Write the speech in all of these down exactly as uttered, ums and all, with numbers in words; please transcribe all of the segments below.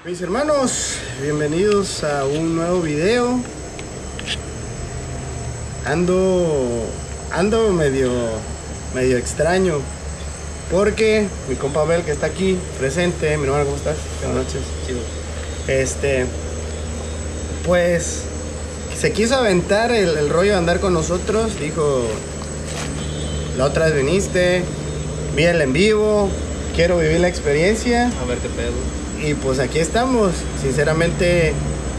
Mis hermanos, bienvenidos a un nuevo video. Ando, ando medio, medio extraño porque mi compa Abel, que está aquí presente, mi hermano, ¿cómo estás? Buenas noches. Chido. Este, pues se quiso aventar el, el rollo de andar con nosotros. Dijo, la otra vez viniste, vi el en vivo, quiero vivir la experiencia. A ver qué pedo. Y pues aquí estamos. Sinceramente,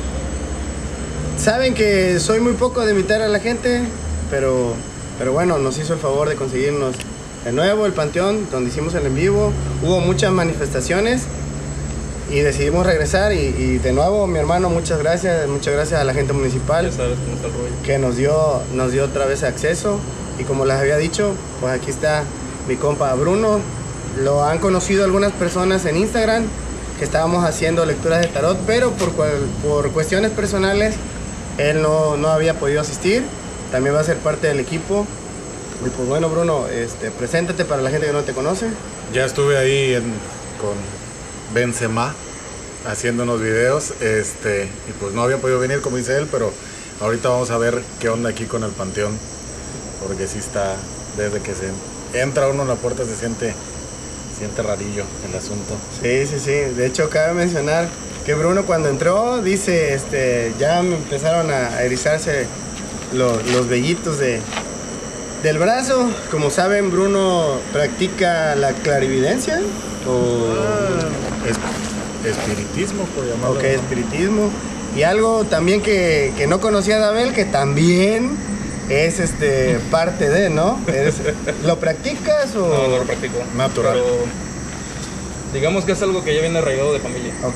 saben que soy muy poco de invitar a la gente, pero, pero bueno, nos hizo el favor de conseguirnos de nuevo el Panteón, donde hicimos el en vivo. Hubo muchas manifestaciones y decidimos regresar. Y, y de nuevo, mi hermano, muchas gracias. Muchas gracias a la gente municipal. Ya sabes cómo está el rollo. Que nos dio, nos dio otra vez acceso. Y como les había dicho, pues aquí está mi compa Bruno. Lo han conocido algunas personas en Instagram, que estábamos haciendo lecturas de tarot, pero por, por cuestiones personales él no, no había podido asistir. También va a ser parte del equipo. Y pues bueno, Bruno, este, preséntate para la gente que no te conoce. Ya estuve ahí en, con Benzema haciendo unos videos, este, y pues no había podido venir, como dice él, pero ahorita vamos a ver qué onda aquí con el Panteón, porque sí está, desde que se entra uno en la puerta se siente siente rarillo el asunto. Sí, sí, sí. De hecho, cabe mencionar que Bruno, cuando entró, dice, este, ya me empezaron a erizarse los, los vellitos de, del brazo. Como saben, Bruno practica la clarividencia o Ah, es, espiritismo, por llamarlo. ok, espiritismo. Y algo también que, que no conocía de Abel, que también es este parte de, ¿no? Eres, ¿lo practicas o...? No, no lo practico. Natural. Pero digamos que es algo que ya viene arraigado de familia. Ok.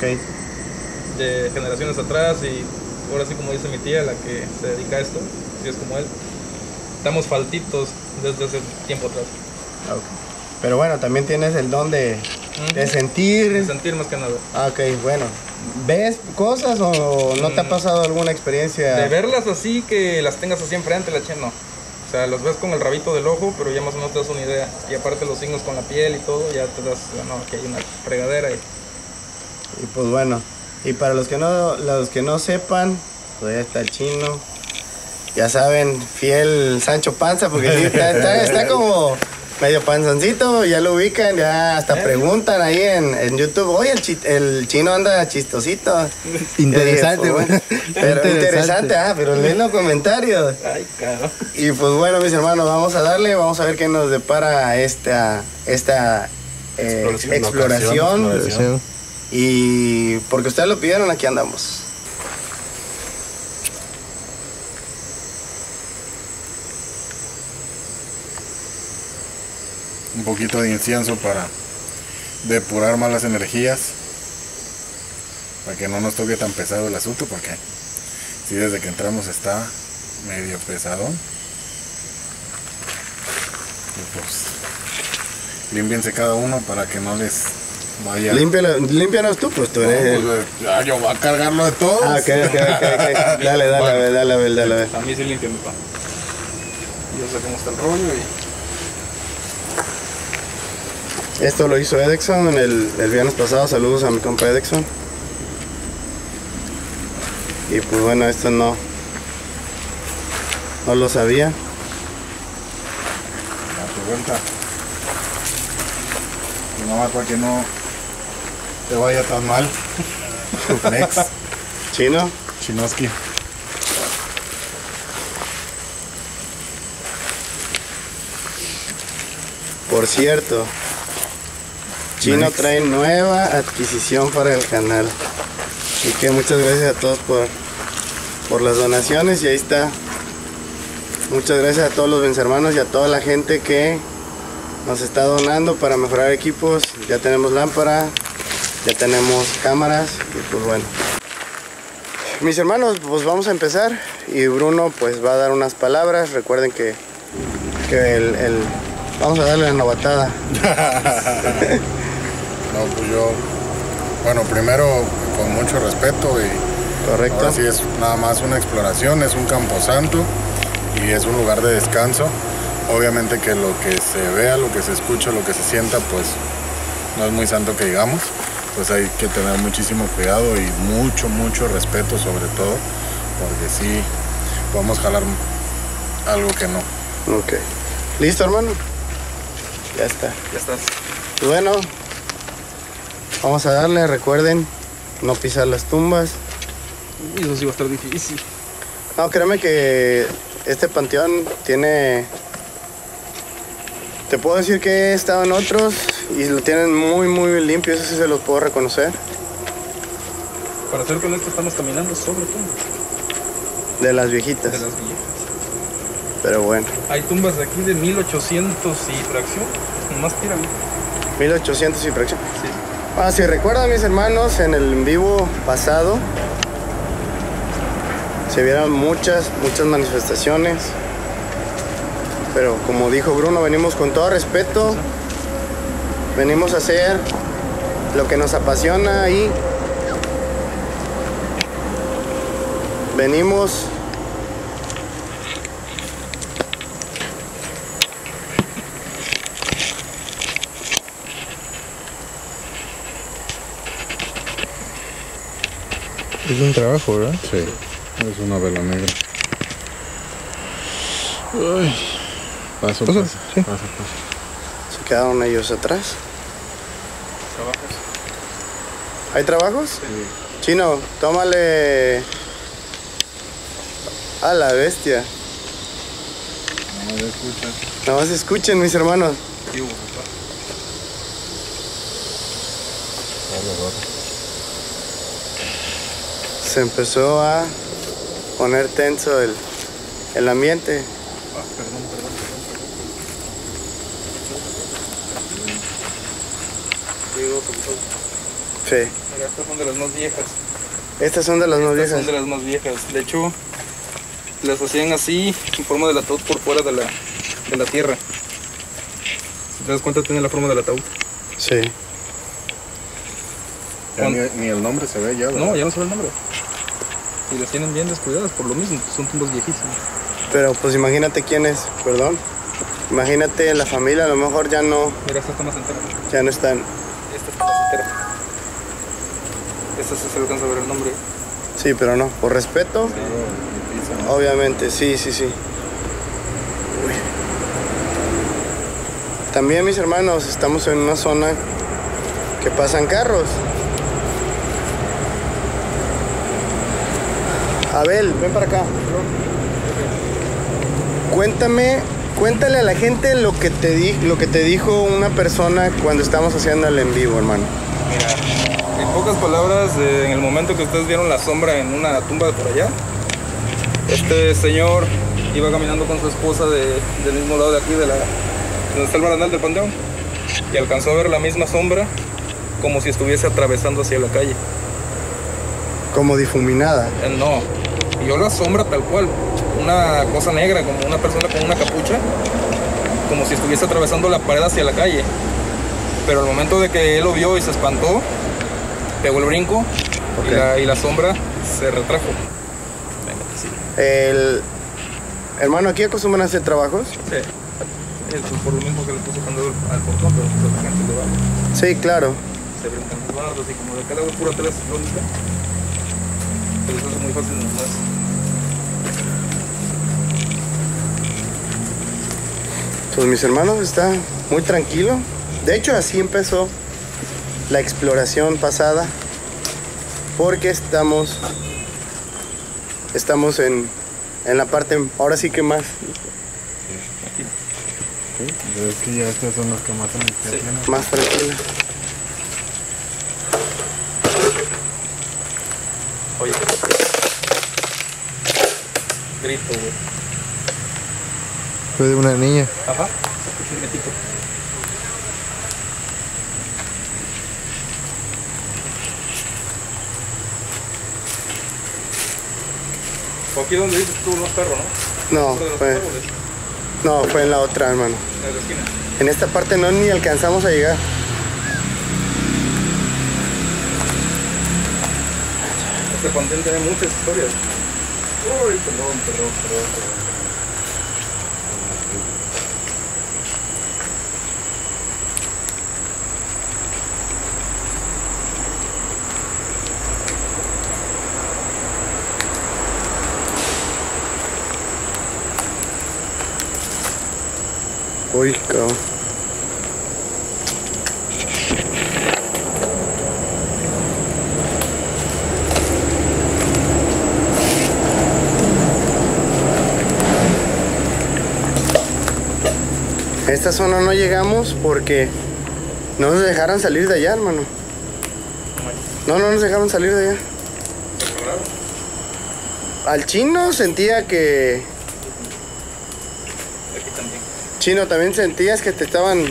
De generaciones atrás, y ahora sí, como dice mi tía, la que se dedica a esto, si es como él, estamos faltitos desde hace tiempo atrás. Ok. Pero bueno, también tienes el don de, de sentir. De sentir más que nada. Ah, ok, bueno. ¿Ves cosas o no te ha pasado alguna experiencia? De verlas así, que las tengas así enfrente, la che, no. O sea, los ves con el rabito del ojo, pero ya más o menos te das una idea. Y aparte los signos con la piel y todo, ya te das, no, aquí hay una fregadera. Y... Y pues bueno, y para los que no, los que no sepan, pues ya está el Chino. Ya saben, fiel Sancho Panza, porque sí, está, está, está como medio panzoncito, ya lo ubican, ya hasta preguntan ahí en, en YouTube, oye, el, chi, el Chino anda chistosito. Interesante, pues, bueno. Pero interesante, interesante, ah, pero leen los comentarios. Ay, caro. Y pues bueno, mis hermanos, vamos a darle, vamos a ver qué nos depara esta, esta eh, Exploración, exploración. locación, exploración. Y porque ustedes lo pidieron, aquí andamos. Un poquito de incienso para depurar malas energías, para que no nos toque tan pesado el asunto, porque sí, desde que entramos está medio pesadón. Y pues límpiense cada uno para que no les vaya. Límpialo, límpianos tú, pues tú eres. No, pues, ya, yo voy a cargarlo de todos. Ah, ok, ok, ok, ok. Dale, dale, Bueno. dale, dale, dale, dale. A mí sí limpia mi pan. Yo sé cómo está el rollo y... Esto lo hizo Edexon el, el viernes pasado. Saludos a mi compa Edexon. Y pues bueno, esto no no lo sabía. A tu vuelta. Y nada más para que no te vaya tan mal. Next. Chino. Chinoski. Por cierto, Chino Next. trae nueva adquisición para el canal. Así que muchas gracias a todos por, por las donaciones. Y ahí está. Muchas gracias a todos los vencermanos y a toda la gente que nos está donando para mejorar equipos. Ya tenemos lámpara, ya tenemos cámaras y pues bueno. Mis hermanos, pues vamos a empezar. Y Bruno pues va a dar unas palabras. Recuerden que, que el, el... Vamos a darle la novatada. No, pues yo, bueno, primero con mucho respeto y Correcto. ahora sí es nada más una exploración, es un camposanto y es un lugar de descanso. Obviamente que lo que se vea, lo que se escucha, lo que se sienta, pues no es muy santo que digamos. pues hay que tener muchísimo cuidado y mucho, mucho respeto sobre todo, porque sí podemos jalar algo que no. Ok. ¿Listo, hermano? Ya está. Ya estás. Y bueno, vamos a darle, recuerden, no pisar las tumbas. Y eso sí va a estar difícil. No, créeme que este panteón tiene... Te puedo decir que he estado en otros y lo tienen muy, muy limpio, eso sí se los puedo reconocer. Para ser honesto, estamos caminando sobre tumbas. De las viejitas. De las viejas. Pero bueno. Hay tumbas de aquí de mil ochocientos y fracción. Nomás tira. mil ochocientos y fracción. Sí. Ah, si recuerdan, mis hermanos, en el en vivo pasado se vieron muchas, muchas manifestaciones. Pero como dijo Bruno, venimos con todo respeto. Venimos a hacer lo que nos apasiona y venimos Es un trabajo, ¿verdad? Sí, es una vela negra. Ay. Paso, Paso, paso, sí. paso, paso. Se quedaron ellos atrás. Trabajos. ¿Hay trabajos? Sí. Chino, tómale a la bestia. No me escucha. Nada más escuchen, mis hermanos. Sí, hubo, papá. Se empezó a poner tenso el, el ambiente. Ah, perdón, perdón, perdón. Sí, hubo, papá. Sí. Mira, estas son de las más viejas. Estas son de las más Estas viejas. son de las más viejas. De hecho, las hacían así, en forma del ataúd por fuera de la, de la tierra. Si te das cuenta, tiene la forma del ataúd. Sí. Ya ni, ni el nombre se ve ya, ¿verdad? No, ya no sabe el nombre. Y las tienen bien descuidadas por lo mismo, son tumbas viejísimas. Pero pues imagínate quién es, perdón. Imagínate la familia, a lo mejor ya no, Mira, esta está más entera. ya no están. Esta está más entera. Esta sí se alcanza a ver el nombre. Sí, pero no, por respeto, Claro, y pisa, ¿no? obviamente, sí, sí, sí. Uy. También, mis hermanos, estamos en una zona que pasan carros. Abel, ven para acá. Cuéntame, cuéntale a la gente lo que te di, lo que te dijo una persona cuando estamos haciendo el en vivo, hermano. Mira, en pocas palabras, eh, en el momento que ustedes vieron la sombra en una tumba de por allá, este señor iba caminando con su esposa de, del mismo lado de aquí, de la, donde está el barandal del panteón, y alcanzó a ver la misma sombra como si estuviese atravesando hacia la calle. Como difuminada. Eh, no, vio la sombra tal cual, una cosa negra, como una persona con una capucha, como si estuviese atravesando la pared hacia la calle. Pero al momento de que él lo vio y se espantó, pegó el brinco. Ok. y, la, y la sombra se retrajo. Venga, sí. El hermano, aquí acostumbran a hacer trabajos. Sí. Eso por lo mismo que le puso candado al portón, pero pues la gente le va. Sí, claro. Se brincan los bardos y como de acá lado es pura tela ciclónica, pues eso es muy fácil nomás. Pues mis hermanos, está muy tranquilo. De hecho, así empezó la exploración pasada. Porque estamos estamos en, en la parte, ahora sí que más. Sí, pero es que ya estas son las que más energía Sí. tienen. Más tranquila. Oye. Grito, güey. Fue de una niña. Ajá. Un gritito. O aquí donde dices tú, no es perro, ¿no? No, Uno de los fue, árboles, no, fue en la otra, hermano. en la esquina. En esta parte no ni alcanzamos a llegar. Este panteón tiene muchas historias. Uy, perdón, perdón, perdón, perdón. Uy, cabrón. A esta zona no llegamos porque no nos dejaron salir de allá, hermano. No, no nos dejaron salir de allá. Al chino sentía que... Chino, también sentías que te estaban...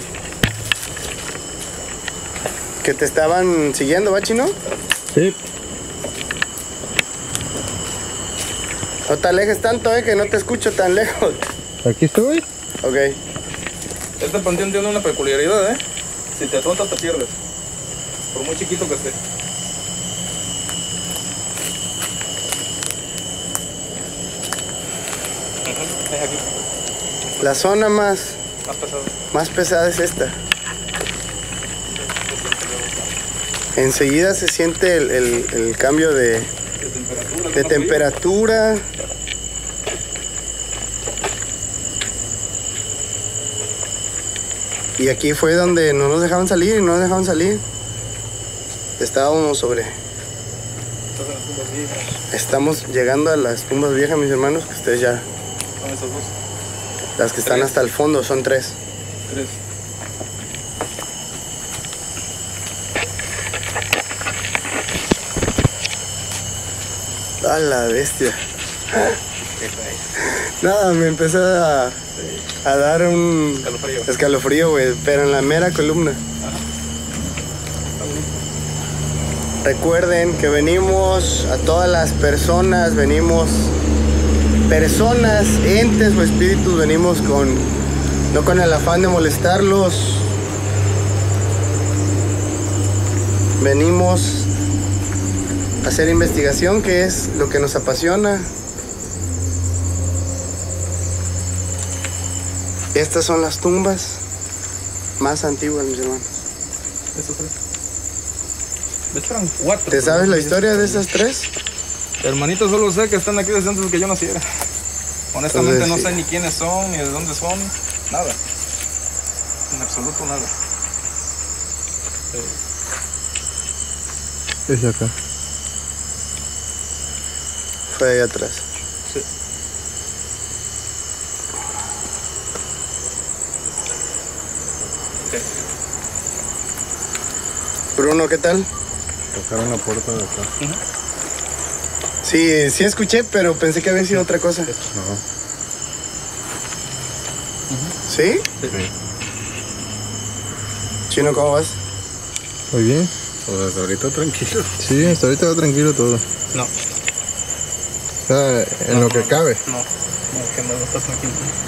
Que te estaban siguiendo, ¿va, Chino? Sí. No te alejes tanto, eh, que no te escucho tan lejos. Aquí estoy. Ok. Este panteón tiene una peculiaridad, ¿eh? Si te atontas te pierdes. Por muy chiquito que esté. Es aquí. La zona más, Más pesado. más pesada es esta. Enseguida se siente el, el- el cambio de, De temperatura. de temperatura. Y aquí fue donde no nos dejaban salir, no nos dejaban salir. Estábamos sobre... Estás en las tumbas viejas. Estamos llegando a las tumbas viejas, mis hermanos, que ustedes ya... Son esas dos. Las que están Tres. hasta el fondo, son tres. Tres. A la bestia. Nada, me empezó a, a dar un Escalofrío. escalofrío, güey, pero en la mera columna. Recuerden que venimos a todas las personas, venimos personas, entes o espíritus, venimos con, no con el afán de molestarlos. Venimos a hacer investigación, que es lo que nos apasiona. Estas son las tumbas más antiguas, mis hermanos. Estos tres. De hecho eran cuatro. ¿Te sabes la historia de esas tres? Hermanito, solo sé que están aquí desde antes de que yo naciera. Honestamente Entonces, no sí. sé ni quiénes son, ni de dónde son. Nada. En absoluto nada. Es acá. Fue ahí atrás. Sí. Sí. Bruno, ¿qué tal? Tocaron la puerta de acá. Sí, sí escuché, pero pensé que había sido otra cosa. No. ¿Sí? Sí. Chino, ¿cómo vas? Muy bien. Pues hasta ahorita tranquilo. Sí, hasta ahorita va tranquilo todo. No, O sea, en lo que cabe. no. No, que no, no estás tranquilo.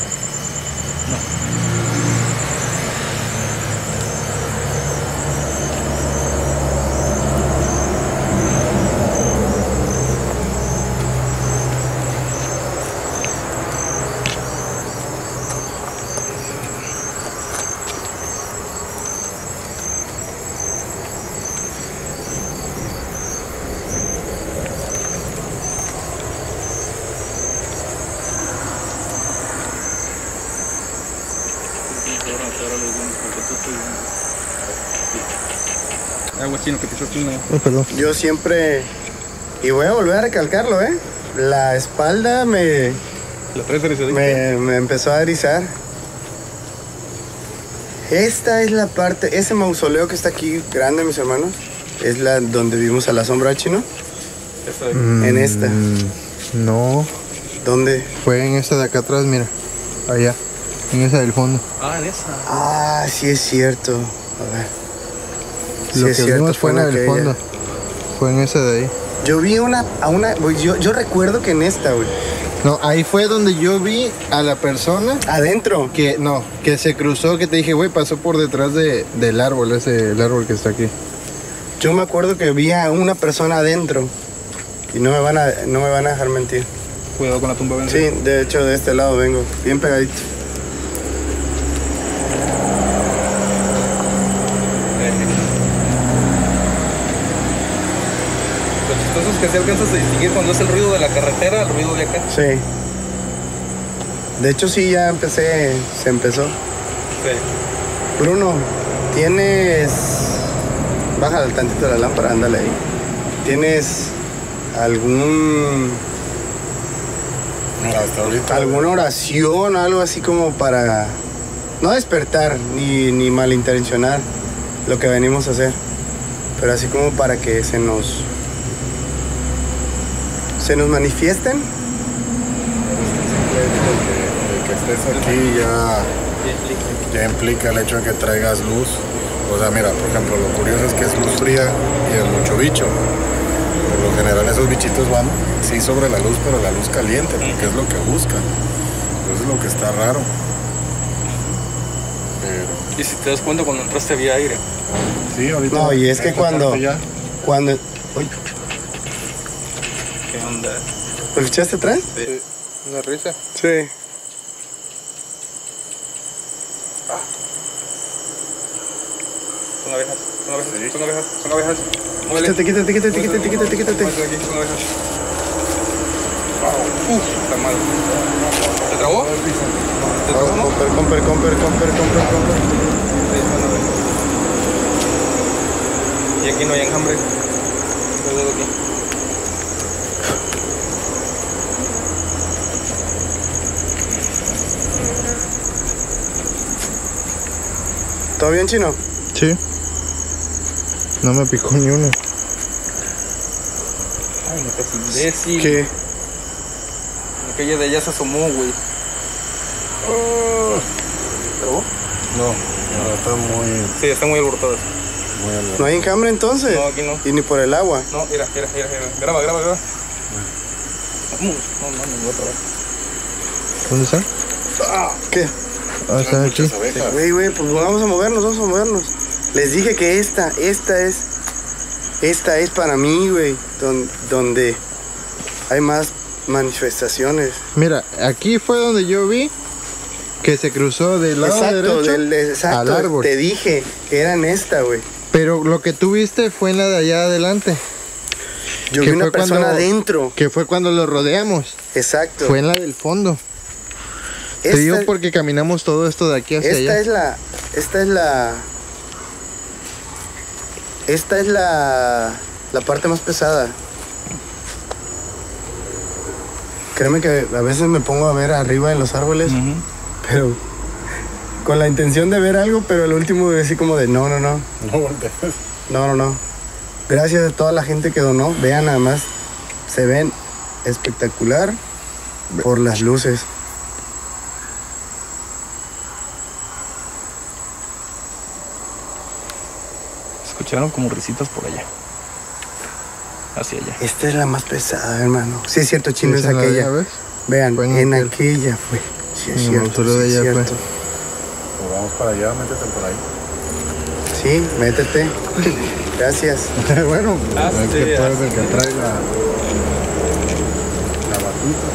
Agua, Chino, que te echaste una. Oh, perdón. Yo siempre, y voy a volver a recalcarlo, ¿eh? La espalda me, La tres erizadita. me, me empezó a erizar. Esta es la parte, ese mausoleo que está aquí grande, mis hermanos, es la donde vimos a la sombra del Chino. Esta de aquí. En esta. Mm, no, ¿Dónde? fue en esta de acá atrás, mira. Allá. En esa del fondo. Ah, en esa. Ah, sí es cierto. A ver. Sí Lo es que cierto, vimos fue en la del aquella. fondo. Fue en esa de ahí. Yo vi una, a una, güey, yo, yo recuerdo que en esta, güey, No, ahí fue donde yo vi a la persona adentro. que, no, que se cruzó, que te dije, güey, pasó por detrás de, del árbol, ese, el árbol que está aquí. Yo me acuerdo que vi a una persona adentro. Y no me van a, no me van a dejar mentir. Cuidado con la tumba, ven. Sí, de hecho de este lado vengo, bien pegadito. Lo chistoso es que se alcanzas a distinguir cuando es el ruido de la carretera, el ruido de acá. Sí. De hecho sí, ya empecé, se empezó. Sí. Bruno, tienes... Bájale tantito la lámpara, ándale ahí. ¿Tienes algún... Mira, hasta ahorita. alguna oración, algo así como para no despertar ni, ni malintencionar lo que venimos a hacer, pero así como para que se nos se nos manifiesten? El que estés aquí ya, ya implica el hecho de que traigas luz. O sea, mira, por ejemplo, lo curioso es que es luz fría y es mucho bicho. Por lo general esos bichitos van, sí, sobre la luz, pero la luz caliente, porque es lo que buscan. Eso es lo que está raro. Pero... Y si te das cuenta, cuando entraste había aire. Sí, ahorita... No, y es que esta cuando parte ya- cuando uy, ¿Qué onda? ¿lo escuchaste atrás? Sí. Una risa. Sí. Son abejas, son abejas, son abejas, son abejas. Muévele. Quítate, quítate, quítate, quítate, quítate, quítate. Muévele aquí, son abejas. Uf, está mal. ¿Te trabó? ¿Te trabó, no? Comper, comper, comper, comper, comper, comper. Sí, son abejas. Y aquí no hay enjambre. Lo veo aquí. ¿Todo bien, Chino? Sí. No me picó ni uno. Ay, no seas imbécil. ¿Qué? Aquella de allá se asomó, güey. ¿Trabó? No, ahora está muy... Sí, está muy alborotado. muy alto. ¿No hay enjambre entonces? No, aquí no. Y ni por el agua. No, mira, mira, mira, mira. Graba, graba, graba. No, no, no, me voy a trabar. ¿Dónde están? ¿Qué? Ah, están aquí. Muchas abejas. Güey, güey, pues vamos a movernos, vamos a movernos. Les dije que esta, esta es, esta es para mí, güey, don- donde hay más manifestaciones. Mira, aquí fue donde yo vi que se cruzó del lado Exacto, derecho del, exacto, al árbol. te dije que era en esta, güey. Pero lo que tú viste fue en la de allá adelante. Yo Que vi una fue persona cuando- adentro. Que fue cuando lo rodeamos. Exacto. Fue en la del fondo. Te esta, digo porque caminamos todo esto de aquí hacia esta allá. es la, esta es la, esta es la, la parte más pesada. Créeme que a veces me pongo a ver arriba en los árboles, pero con la intención de ver algo, pero el último es así como de no, no, no, No voltees. no, no, no. Gracias a toda la gente que donó. Vean, nada más, se ven espectacular por las luces. Escucharon como risitas por allá. Hacia allá. Esta es la más pesada, hermano. Sí, es cierto, Chino, es Esa es la de aquella. allá, ¿ves? Vean, Fue en en aquel. aquella fue. Sí, es En el cierto. mausoleo Sí, de es ella fue. cierto. Pues vamos para allá, métete por ahí. Sí, métete. Gracias. Bueno, Ah, es sí, que tú eres ah, el que trae la, la batuta.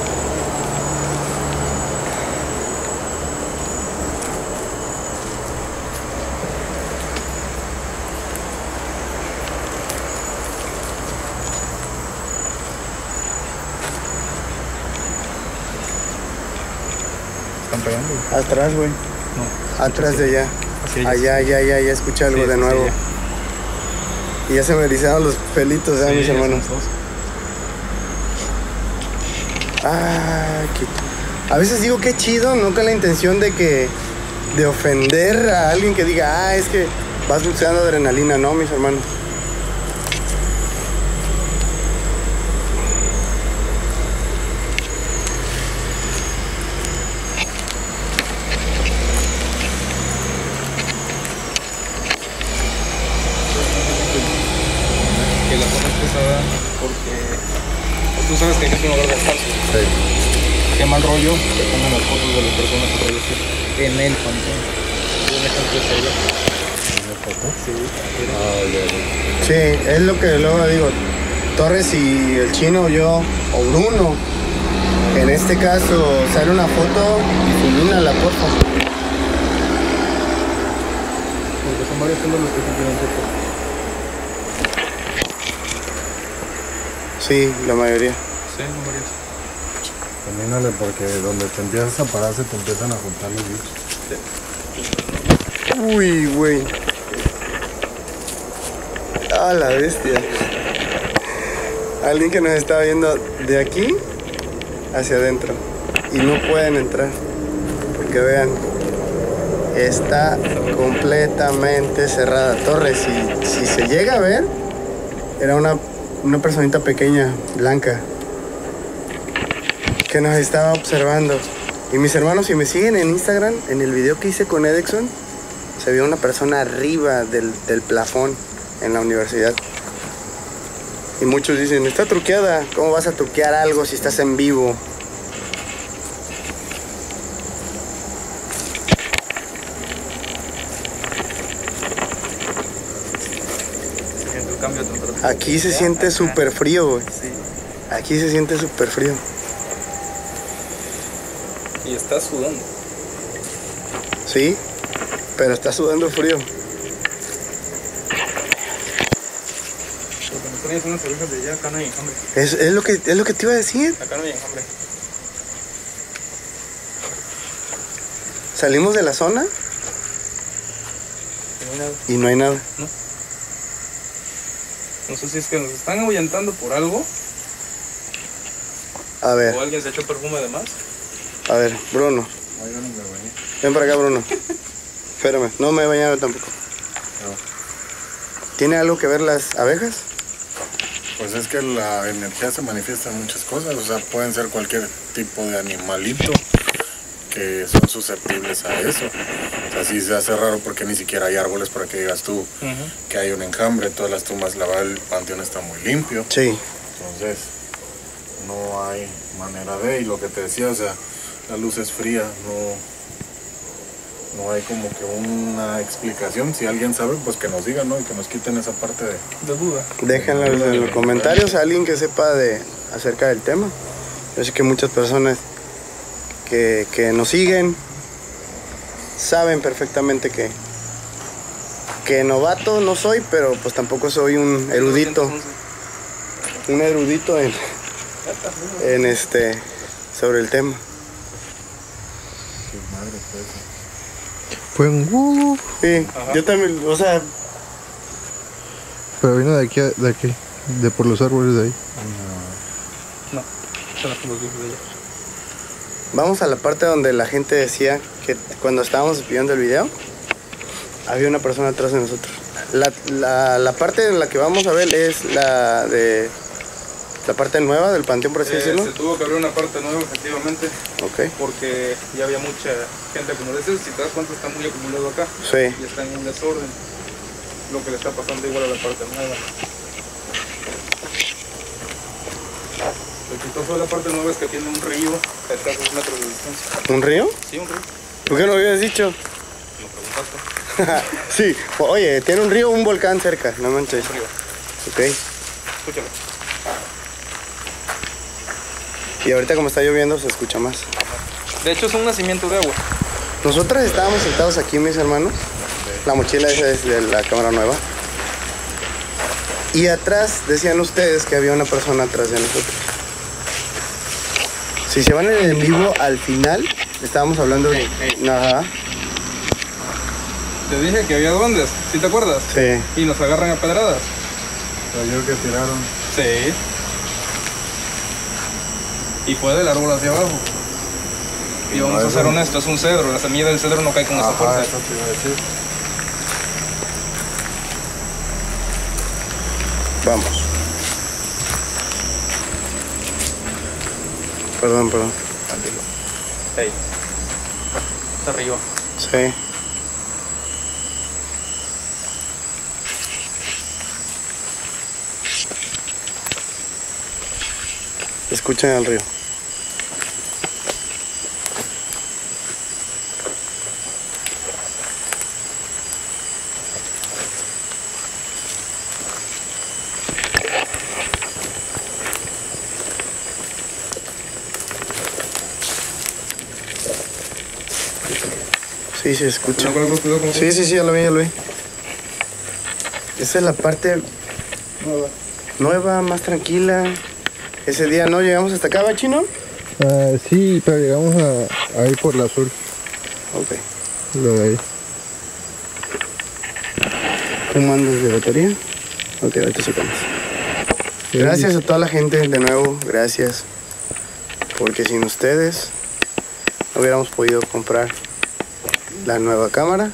Están pegando. Atrás, güey. No. Atrás de allá. Hacia Allá, allá, allá, allá. Escucha algo Sí, de sí, nuevo. sí, Y ya se me erizaron los pelitos, ¿eh, Sí, mis ya hermanos? son dos. Ah, qué... A veces digo que chido, no con la intención de que... de ofender a alguien que diga, ah, es que vas buscando adrenalina, no, mis hermanos. Que la zona es pesada porque tú sabes que aquí es un lugar de descanso. Sí. Qué mal rollo que pongan las fotos de las personas que fallecieron en el panteón. Un ejemplo es ella. Sí, Ah, ya, ya. Sí, es lo que luego digo. Torres y el Chino, yo, o Bruno, que en este caso sale una foto, difumínala, por favor. porque son varios temas los que se tienen fotos. Sí, la mayoría. Sí, son varios. Camínale porque donde te empiezas a parar se te empiezan a juntar los bichos. Uy, güey. Ah, la bestia. Alguien que nos está viendo de aquí hacia adentro. Y no pueden entrar. Porque vean, está completamente cerrada. Torre, si, si se llega a ver, era una, una personita pequeña, blanca, que nos estaba observando. Y mis hermanos, si me siguen en Instagram, en el video que hice con Edexon, se vio una persona arriba del, del plafón en la universidad. Y muchos dicen, está truqueada. ¿Cómo vas a truquear algo si estás en vivo? Se siente el cambio de temperatura. Aquí se siente súper frío, güey. Sí. Aquí se siente súper frío. Y está sudando. Sí, pero está sudando frío. Porque me traes unas orejas de allá, acá no hay enjambre. Es, es, lo que, es lo que te iba a decir. Acá no hay enjambre. Salimos de la zona Y no hay nada. y no hay nada. No sé si es que nos están ahuyentando por algo. A ver, O alguien se echó perfume de más. a ver, Bruno. Ven para acá, Bruno. Espérame, no me he bañado tampoco. ¿Tiene algo que ver las abejas? Pues es que la energía se manifiesta en muchas cosas, o sea, pueden ser cualquier tipo de animalito que son susceptibles a eso. O sea, sí se hace raro porque ni siquiera hay árboles para que digas tú Uh-huh. que hay un enjambre, todas las tumbas, la verdad, el panteón está muy limpio. Sí. Entonces, no hay manera de, y lo que te decía, o sea, la luz es fría, no, no hay como que una explicación. Si alguien sabe, pues que nos diga, ¿no? Y que nos quiten esa parte de... De duda. Déjenlo en los comentarios a alguien que sepa de acerca del tema. Yo sé que muchas personas que, que nos siguen saben perfectamente que, que novato no soy, pero pues tampoco soy un erudito, un erudito en, en este, sobre el tema. Fue un uh, Sí, Ajá. yo también, o sea, pero vino de aquí, a- de aquí, de por los árboles de ahí. No, son las tumbas viejas de allá. vamos a la parte donde la gente decía que cuando estábamos viendo el video, había una persona atrás de nosotros. La, la, la parte en la que vamos a ver es la de la parte nueva del panteón, por así Eh, decirlo. se tuvo que abrir una parte nueva, efectivamente, Ok, porque ya había mucha gente acumulada. Si te das cuenta, está muy acumulado acá sí. y está en un desorden. Lo que le está pasando igual a la parte nueva. Lo chistoso de la parte nueva es que tiene un río a escasos metros de distancia. ¿Un río? Sí, un río. ¿Por qué no lo habías dicho? Lo preguntaste. Sí, oye, tiene un río o un volcán cerca, no manches. Un río. Ok, Escúchalo. y ahorita como está lloviendo se escucha más. De hecho, es un nacimiento de agua. Nosotros estábamos sentados aquí, mis hermanos. La mochila esa es de la cámara nueva. Y atrás decían ustedes que había una persona atrás de nosotros. Si se van en el en vivo al final, estábamos hablando de... Ajá, Te dije que había duendes, ¿sí te acuerdas? sí. Y nos agarran a pedradas. Ayer que tiraron... Sí. Y fue del árbol hacia abajo. Y vamos a ser honestos, es un cedro. La semilla del cedro no cae con esa Ajá, fuerza. eso te iba a decir. Vamos. Perdón, perdón. Tranquilo. Hey. Está arriba. Sí. Escuchen al río. Sí, se escucha. ¿No acuerdas cuidado con Sí, sí, sí, ya lo vi, ya lo vi. Esa es la parte nueva? nueva, más tranquila. Ese día no llegamos hasta acá, ¿va, Chino? Ah, sí, pero llegamos a, a ir por la azul, Ok. lo de ahí. ¿Cómo andas de batería? Ok, ahorita sacamos. Gracias a toda la gente de nuevo, gracias. Porque sin ustedes no hubiéramos podido comprar la nueva cámara.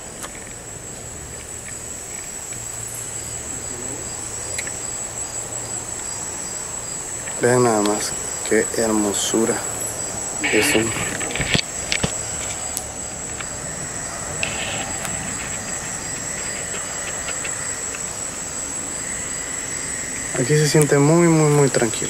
Vean nada más, qué hermosura es un... Aquí se siente muy, muy, muy tranquilo.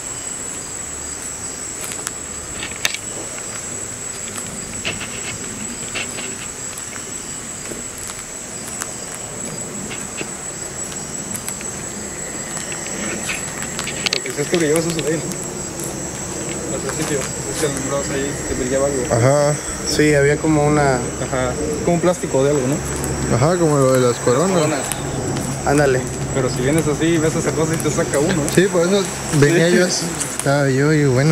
Es esto que llevas eso de ahí, ¿no? Al principio, es que alumbrados ahí que brillaba algo. Ajá, Sí, había como una... Ajá, como un plástico de algo, ¿no? ajá, como lo de las coronas. Coronas. Ándale. Pero si vienes así, ves esa cosa y te saca uno, ¿eh? Sí, por eso venía yo así. Estaba yo y bueno.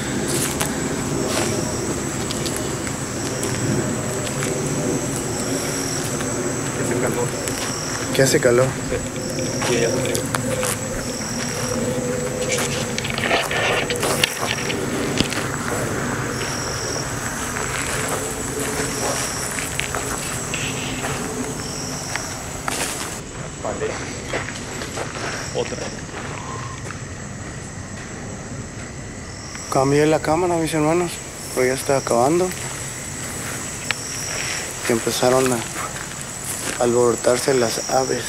Es el calor. Que hace calor. Sí, ya te digo. Vale. Otra. Cambié la cámara, mis hermanos, porque ya está acabando. Y empezaron a alborotarse las aves.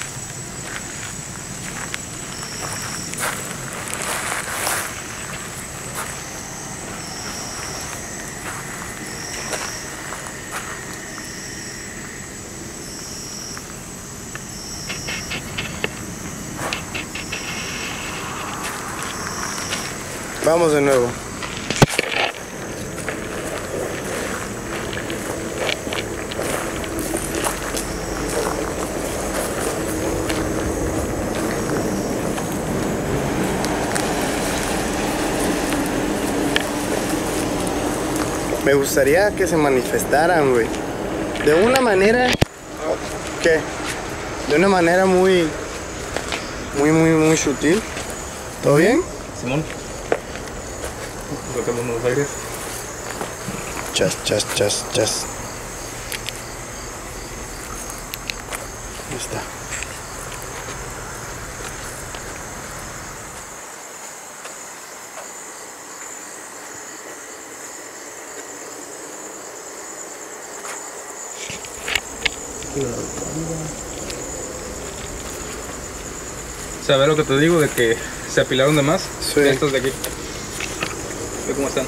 Vamos de nuevo. Me gustaría que se manifestaran, güey. De una manera... ¿Qué? De una manera muy... Muy, muy, muy sutil. ¿Todo bien? Simón. Sacamos unos aires. Chas, chas, chas, chas. Ahí está. O sea, ve lo que te digo de que se apilaron de más. Sí. Estos de aquí. Ve cómo están.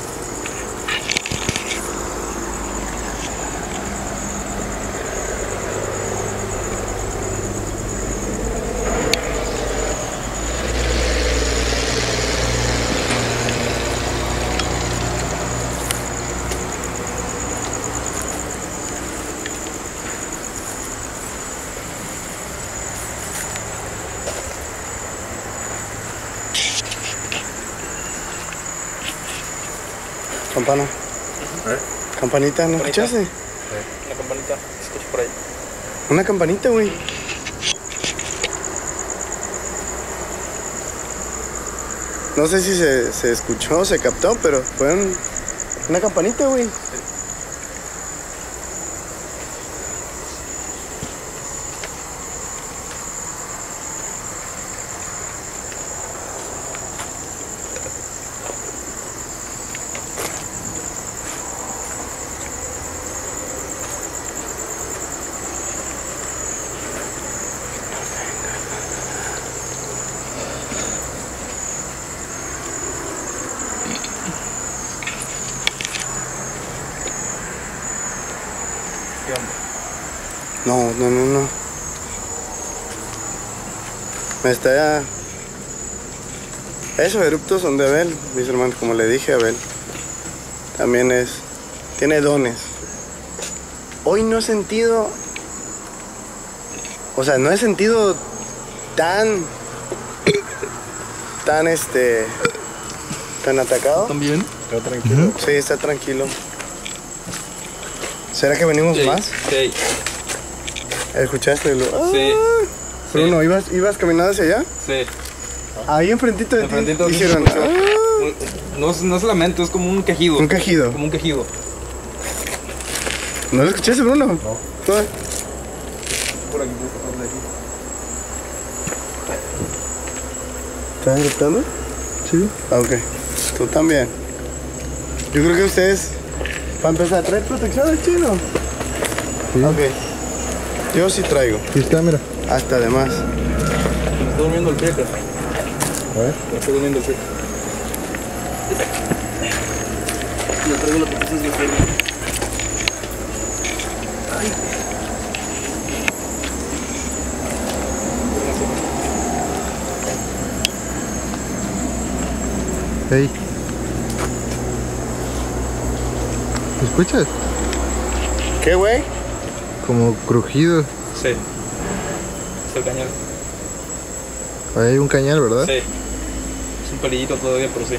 Campana. ¿Eh? Campanita, ¿no Campanita. escuchaste? Una campanita. Escucho por ahí. Una campanita, güey. No sé si se, se escuchó o se captó, pero fue un- una campanita, güey. ¿Qué onda? No, no, no, no. Me está... Esos eruptos son de Abel, mis hermanos, como le dije a Abel. También es... Tiene dones. Hoy no he sentido... O sea, no he sentido tan... Tan este... Tan atacado. ¿También? Está tranquilo. Sí, está tranquilo. ¿Será que venimos más? Sí. ¿Escuchaste? Lo... ¡Ah! Sí. Bruno, ¿ibas, ¿ibas caminando hacia allá? Sí. Ahí enfrentito de ti. Enfrentito de ti Hicieron... se escuchó. ¡Ah! No, es- no es lamento, es como un quejido. Un quejido. Como un quejido. ¿No lo escuchaste, Bruno? No. Por aquí, por aquí. ¿Estás gritando? Sí. Ah, ok. Tú también. Yo creo que ustedes... Para empezar, ¿traes protección al chino? Sí. Ok. Yo sí traigo. Aquí está, mira. Hasta además. Me está durmiendo el pie, cara. A ver. Me está durmiendo el pie. Yo traigo la protección de pie. Hey. ¿Me escuchas? ¿Qué, güey? Como crujido. Sí. Es el cañal. Ahí hay un cañal, ¿verdad? Sí. Es un pelillito todavía, pero sí.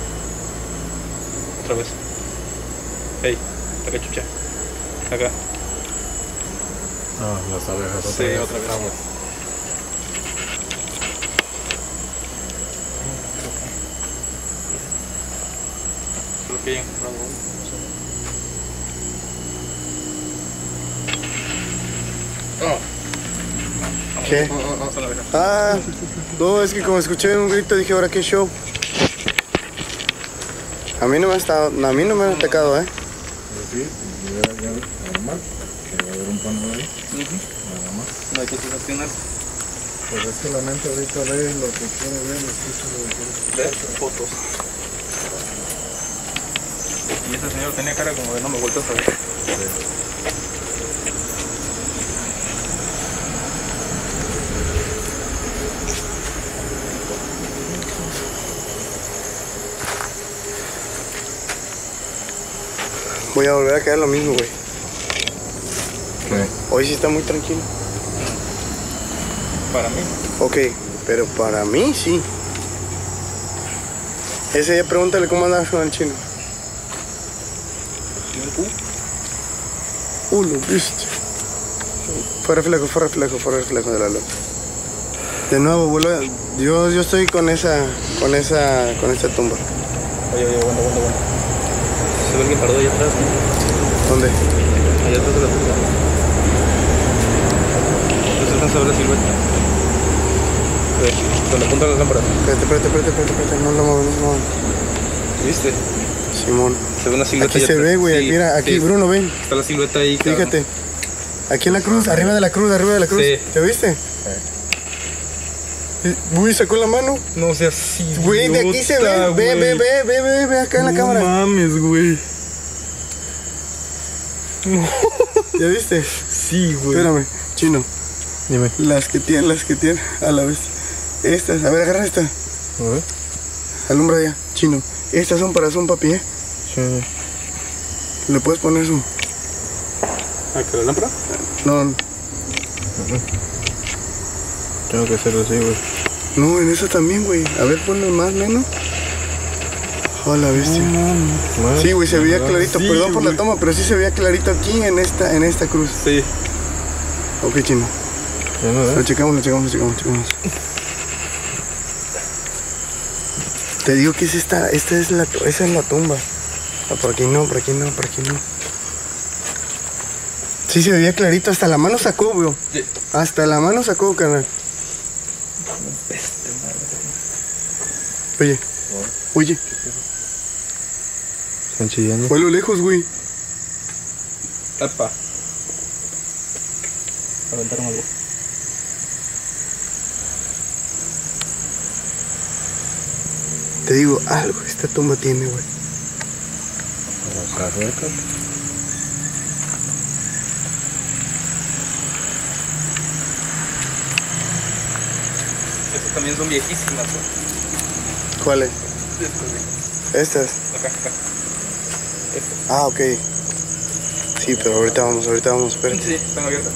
Otra vez. Hey, acá chucha. Acá. Ah, las abejas. Sí, otra vez. Vamos. Creo que hay encontrado uno. ¿Qué? Vamos, vamos, vamos a la abeja. Ah, no, es que como escuché un grito dije, ahora qué show. A mí no me ha estado, a mí no me han atacado, eh. Sí, ya, ya, normal. Que va a haber un panel ahí. Nada más. No hay que sugestionarse. Pues es que la mente ahorita ve lo que quiere ver, escucha lo que quiere. De fotos. Y ese señor tenía cara como de no me vueltas a ver. Voy a volver a caer lo mismo, güey. ¿Qué? Hoy sí está muy tranquilo. Para mí. Ok, pero para mí sí. Ese día pregúntale cómo andabas con el chino. ¿Tiene un Uh, lo viste. Fue reflejo, fue reflejo, fue reflejo de la luz. De nuevo, vuelvo a... Yo, yo estoy con esa, con esa, con esta tumba. Oye, oye, aguanta, aguanta, aguanta. Se ve alguien parado allá atrás, ¿no? ¿Dónde? Allá atrás de la tumba. No se alcanza a ver la silueta. Ve, con la punta de las lámparas. Espérate, espérate, espérate, espérate, espérate. No lo muevas, no lo muevas. ¿Viste? Simón. Se ve una silueta Aquí allá se atrás. ve, güey. Sí, Mira, aquí, sí. Bruno, ven. Está la silueta ahí, cabrón. Fíjate. Aquí en la cruz, arriba de la cruz, arriba de la cruz. Sí. ¿Te viste? Uy, sacó la mano. No seas así. Güey, de aquí se ve. Ve, ve, ve, ve, ve, ve acá en la cámara. No mames, güey. ¿Ya viste? Sí, güey. Espérame, chino. Dime. Las que tienen, las que tienen. A la vez. Estas, a ver, agarra esta. A ver. Alumbra ya, chino. Estas son para zoom, papi, ¿eh? Sí. ¿Le puedes poner zoom? ¿A qué la lámpara? No, Tengo que hacerlo así, güey. no, en esa también, güey. A ver, ponle más, menos. Oh, la bestia. Más. Sí, güey, se veía clarito. Sí, Perdón por la güey. toma, pero sí se veía clarito aquí en esta, en esta cruz. Sí. Ok, chino. Ya no, Lo ¿eh? checamos, lo checamos, lo checamos, lo checamos. Te digo que es esta, esta es la, esa es la tumba. Ah, por aquí no, por aquí no, por aquí no. Sí se veía clarito, hasta la mano sacó, bro. Sí. Hasta la mano sacó, carnal. Oye, oye, Están chillando. fue a lo lejos, güey. Epa. Aventaron algo. Te digo, algo esta tumba tiene, güey. Estas también son viejísimas, güey. ¿Cuáles? Estas, güey. Estas. Acá, acá. Estas. Ah, ok. Sí, pero ahorita vamos, ahorita vamos, espérate. Sí, están abiertas.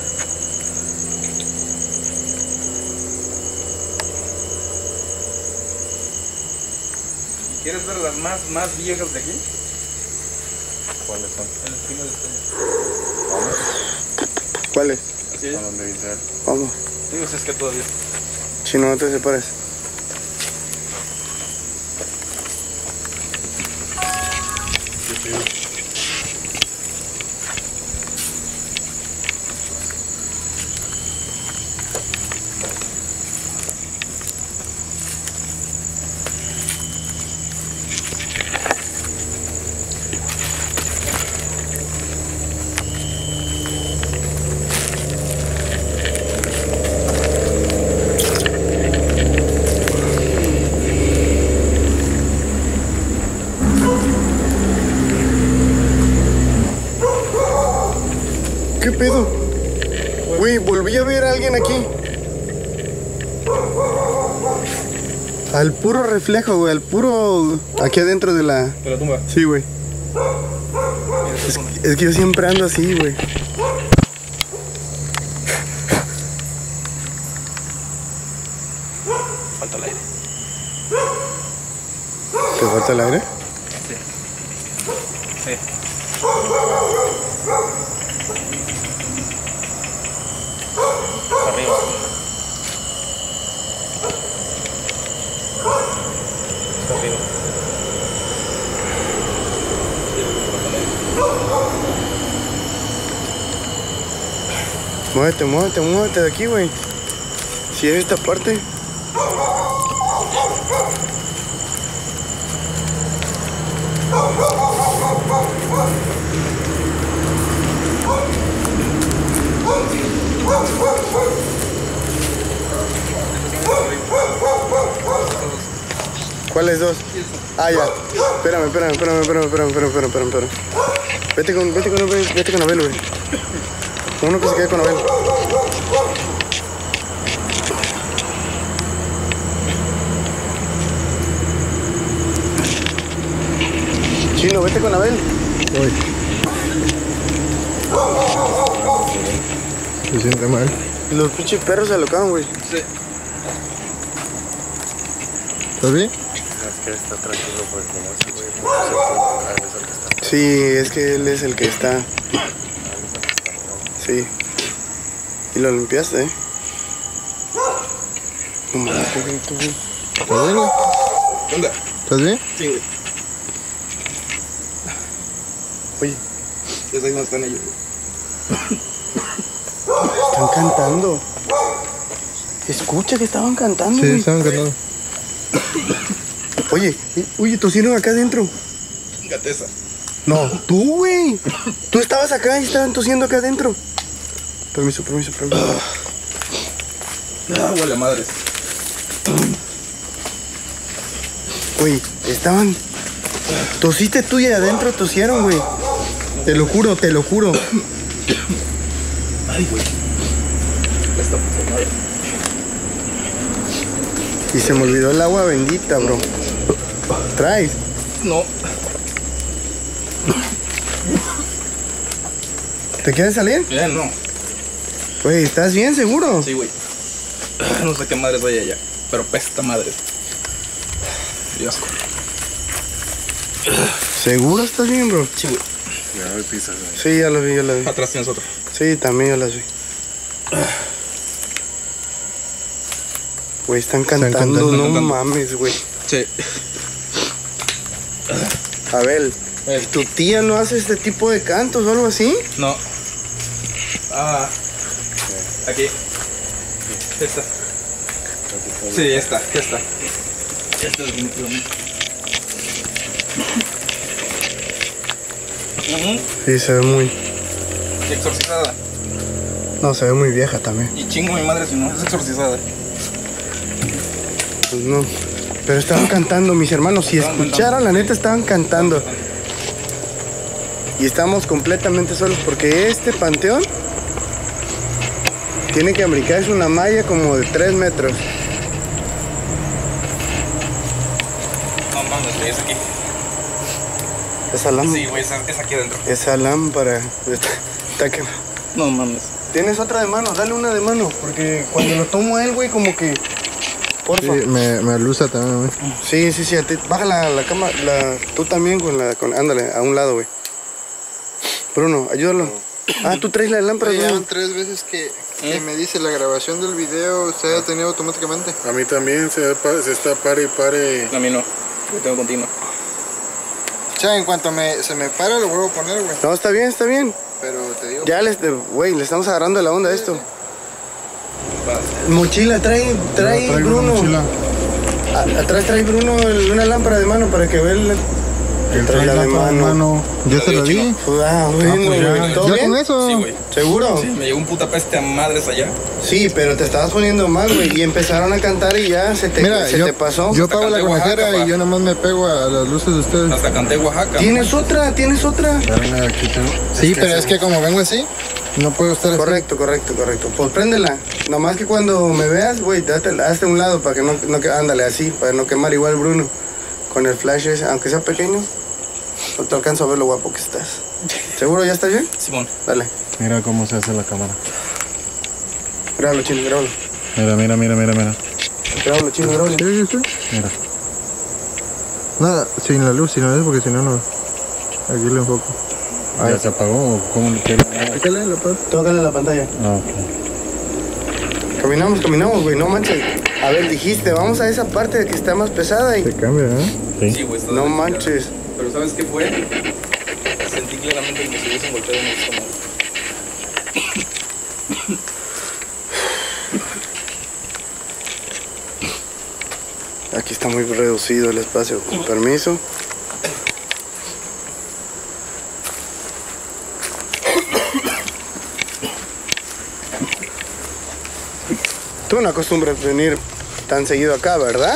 ¿Y quieres ver las más, más viejas de aquí? ¿Cuáles son? En la esquina de este. ¿Cuáles? Así. Sí. A donde dice él. Vamos. Digo, si es que todavía. Chino, no te separes. ¿Qué pido? ¿Qué pedo? Güey, volví a ver a alguien aquí. Al puro reflejo, güey, al puro... Aquí adentro de la... De la tumba. Sí, güey. Es, es que yo siempre ando así, güey. Falta el aire. ¿Te falta el aire? Sí. Sí. Arriba. Está arriba. Muévete, muévete, muévete de aquí, güey. Si es esta parte. ¿Cuáles dos? Ah, ya. Espérame, espérame, espérame, espérame, espérame, espérame, espérame, espérame, espérame. Vete con, vete con, vete con Abel, güey. Uno que se quede con Abel. Chino, vete con Abel. Uy. Se siente mal. Los pinches perros se alocaban, güey. Sí. ¿Estás bien? Es que está tranquilo porque como ese güey no se puede bajar, es el que está. Sí, es que él es el que está. Sí. Y lo limpiaste, ¿eh? No mames, qué grito, güey. ¿Estás bien, güey? ¿Qué onda? ¿Estás bien? Sí, güey. Oye, Pues ahí no están ellos, güey. están cantando. Escucha que estaban cantando, Sí, güey. estaban cantando. Oye, eh, oye, tosieron acá adentro. Gatesa. No, tú, güey. Tú estabas acá y estaban tosiendo acá adentro. Permiso, permiso, permiso. Ah, huele a madres. Güey, estaban... Tosiste tú y adentro tosieron, güey. Te lo juro, te lo juro. Ay, güey. Esta puta madre. Y se me olvidó el agua bendita, bro. ¿Traes? No. ¿Te quieres salir? Bien, no. Güey, ¿estás bien, seguro? Sí, güey. No sé qué madres hay allá, pero pesta madres. Y asco. ¿Seguro estás bien, bro? Sí, güey. Ya me pisas, güey. Sí, ya lo vi, ya lo vi. Atrás tienes otro. Sí, también yo las vi. Güey, están cantando, cantando, no cantando. mames, güey. Sí. Abel, Eh, ¿tu tía no hace este tipo de cantos o algo así? No. Ah. Aquí. Esta. Sí, esta, esta. Esta definitivamente. Ujú. Sí, se ve muy... Y exorcizada. No, se ve muy vieja también. Y chingo mi madre si no es exorcizada. Pues no. Pero estaban cantando, mis hermanos. Si Estaban escucharan, la neta, estaban cantando. Y estamos completamente solos porque este panteón tiene que abricarse una malla como de tres metros. No mames, güey, es aquí. Esa lámpara. Sí, güey, es, es aquí adentro. Esa lámpara. Está, está que... No mames. ¿Tienes otra de mano? Dale una de mano. Porque cuando lo tomo a él, güey, como que... Porfa. Sí, me, me alusa también, güey. Sí, sí, sí. a ti- Baja la, la cama. La, tú también con la... Con, ándale, a un lado, güey. Bruno, ayúdalo. Ah, tú traes la lámpara, Ya güey. van tres veces que, Y me dice la grabación del video se ha detenido automáticamente. A mí también se, se está pare y pare. A mí no, yo tengo continuo. O sea, en cuanto me, se me para lo vuelvo a poner, güey. No, está bien, está bien. Pero te digo... Ya, les, güey, le estamos agarrando la onda a esto. Va. Mochila, trae, trae Traigo una Bruno. mochila. A- atrás trae Bruno el- una lámpara de mano para que vea el... Él trae la de mano. Ya te lo di. Ah, bueno, pues ya. güey, ¿todo ¿Ya bien? con eso? Sí, güey. ¿Seguro? Sí, me llegó un puta peste a madres allá. Sí, pero te estabas poniendo mal, güey. Y empezaron a cantar y ya se te, Mira, se yo, te pasó. yo Hasta pago la canté Oaxaca, conejera pa. y yo nomás me pego a las luces de ustedes. Hasta canté Oaxaca. ¿Tienes otra? ¿Tienes otra? Espérame, aquí tengo. Sí, que pero se- es que como vengo así, no puedo estar así. Correcto, correcto, correcto. Pues préndela. Nomás que cuando me veas, güey, date, hazte a un lado para que no, no que- ándale así, para no quemar igual Bruno. Con el flash ese, aunque sea pequeño, no te alcanzo a ver lo guapo que estás. ¿Seguro ya estás bien? Simón. Dale. Mira cómo se hace la cámara. Grábalo, chino, grábalo. Mira, mira, mira, mira, mira. Grábalo, chino, grábalo. Sí, sí. Mira. Nada, sin la luz, sin la luz, porque si no, no. Aquí le enfoco. ¿Ya se apagó o cómo le quiere? Pícale la paz. Tócale la pantalla. Ah, ok. Caminamos, caminamos, güey, no manches. A ver, dijiste, vamos a esa parte de que está más pesada y... Se cambia, ¿eh? Sí. Sí, güey. está No de la manches. chingada. Pero ¿sabes qué fue? Sentí claramente como si hubiesen golpeado en el estómago. Aquí está muy reducido el espacio, con permiso. Tú no acostumbras venir tan seguido acá, ¿verdad?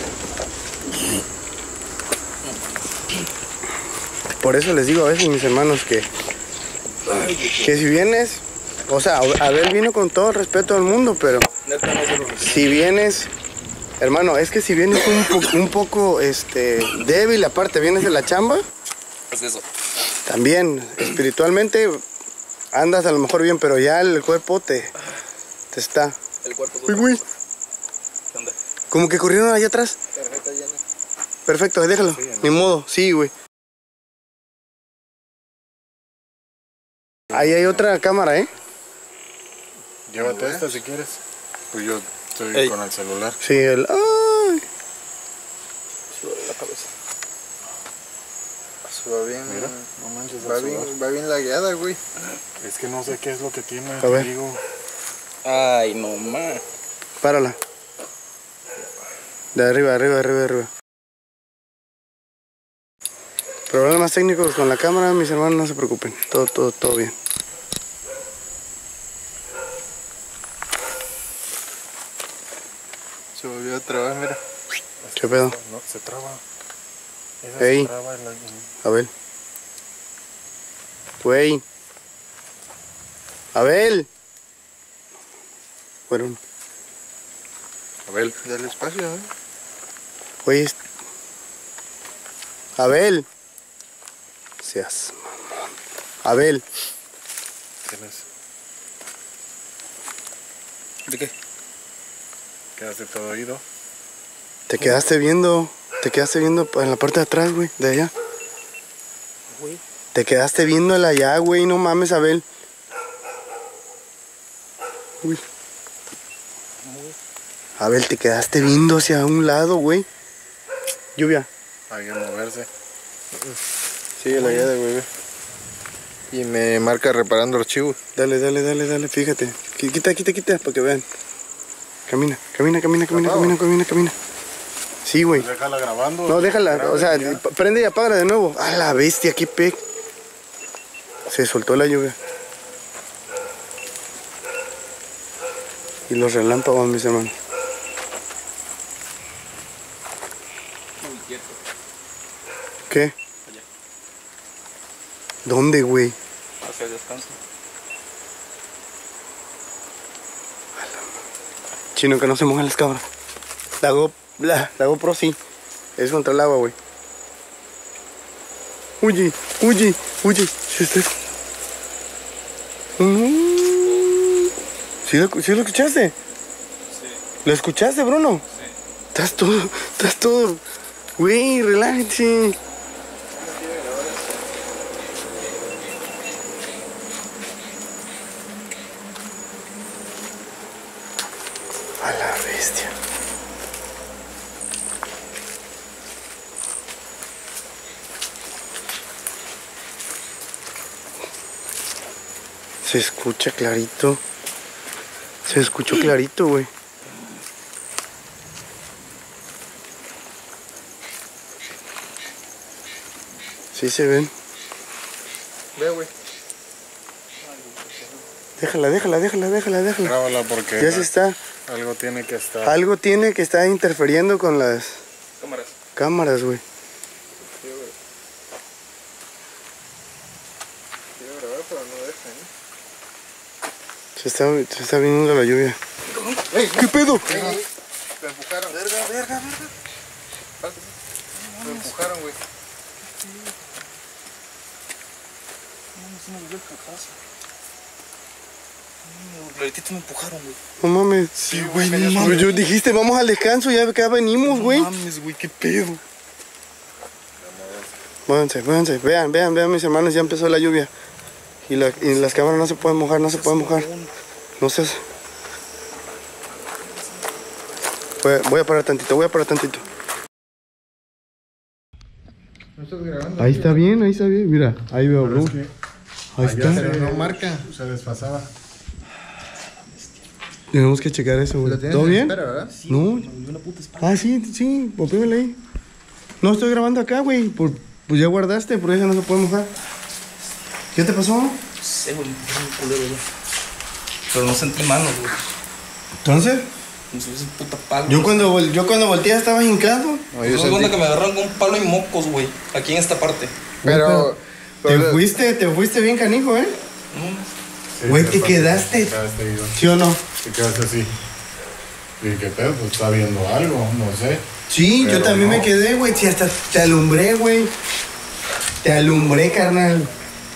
Por eso les digo a veces, mis hermanos, que, que si vienes, o sea, Abel vino con todo el respeto del mundo, pero Neta, no se lo repito. si vienes, hermano, es que si vienes un, po- un poco este, débil, aparte vienes de la chamba, Es eso. también espiritualmente andas a lo mejor bien, pero ya el cuerpo te, te está. El cuerpo es Uy, otra güey, cosa. ¿Qué onda? como que corrieron allá atrás. Tarjeta llena. Perfecto, déjalo, ni modo, sí, güey. Ahí hay otra cámara, ¿eh? Llévate esta si quieres. Pues yo estoy Ey. con el celular. Sí, el... ¡Ay! Sube la cabeza. Va bien, Mira, no manches el va celular. bien, va bien la guiada, güey. Es que no sé qué es lo que tiene. A te ver. digo. Ay, no más. Párala. De arriba, arriba, arriba, arriba. Problemas técnicos con la cámara, mis hermanos, no se preocupen. Todo, todo, todo bien. Se volvió a trabar, mira. ¿Qué pedo? No, se traba. Esa Ey. se traba en la- Abel. Güey. Abel. Fueron. Abel. Dale espacio, ¿eh? Güey. es- Abel. Seas mamón. Abel. ¿Quién es? ¿De qué? Quedaste todo oído. Te quedaste viendo. Te quedaste viendo en la parte de atrás, güey. De allá. Güey. Te quedaste viéndola allá, güey. No mames, Abel. Uy. Abel, te quedaste viendo hacia un lado, güey. Lluvia. Hay que moverse. Sigue la guiada, güey. Y me marca reparando archivos. Dale, dale, dale, dale, fíjate. Qui- Quita, quita, quita, para que vean. Camina, camina, camina, camina, ¿Apago? camina, camina, camina. Sí, güey. Pues déjala grabando. No, déjala, Graba o sea, ya. p- prende y apágala de nuevo. A la bestia, qué pe... Se soltó la lluvia. Y los relámpagos, mis hermanos. Muy quieto. ¿Qué? ¿Dónde, güey? Hacia el descanso. Chino, que no se mojan las cabras. La, Go, la, la GoPro sí. Es contra el agua, güey. Huye, huye, huye. ¿Sí estás? Mm. ¿Sí lo, sí lo escuchaste? Sí. ¿Lo escuchaste, Bruno? Sí. Estás todo, estás todo. Güey, relájate. A la bestia. Se escucha clarito. Se escuchó clarito, güey. Sí se ven. Ve, güey. Déjala, déjala, déjala, déjala, déjala. Grábala porque Ya se está. algo tiene que estar. Algo tiene que estar interfiriendo con las Cámaras. cámaras, güey. Quiero grabar, pero no deja, ¿eh? Se está, se está viniendo la lluvia. ¡Ey! ¿Qué pedo? Te empujaron. Verga, verga, verga. Te empujaron, güey. Clarititos me empujaron, güey. No mames. Sí, güey, no Pues mames. yo dijiste, vamos al descanso, ya acá venimos, güey. No mames, güey, qué pedo. Váyanse, váyanse. Vean, vean, vean, mis hermanos, ya empezó la lluvia. Y, la, y las cámaras no se pueden mojar, no se pueden mojar. No seas... Voy, a- voy a parar tantito, voy a parar tantito. ¿No estás grabando? Ahí está bien, ahí está bien. Mira, ahí veo, bro. Ahí está. Pero no marca. Se desfasaba. Tenemos que checar eso, güey. ¿Todo bien? Espera, ¿verdad? No. Ah, sí, sí, oprímele ahí. No estoy grabando acá, güey. Por, pues ya guardaste, por eso no se puede mojar. ¿Qué te pasó? No sé, güey, me puse un culero, güey. Pero no sentí manos, güey. Entonces, Como si fuese un puta palo. yo cuando, vol- yo cuando volteé estaba hincado. No, Me yo doy cuenta sentí- que me agarraron con un palo y mocos, güey. Aquí en esta parte. Pero... Te pero- fuiste, te fuiste bien canijo, ¿eh? No, Sí, Güey, te ¿te pasó, quedaste? Te quedaste ido. ¿Sí o no? Te quedaste así. Y qué pedo, pues está viendo algo, no sé. Sí, Pero yo también no. me quedé, güey. Sí, hasta te alumbré, güey. Te alumbré, carnal.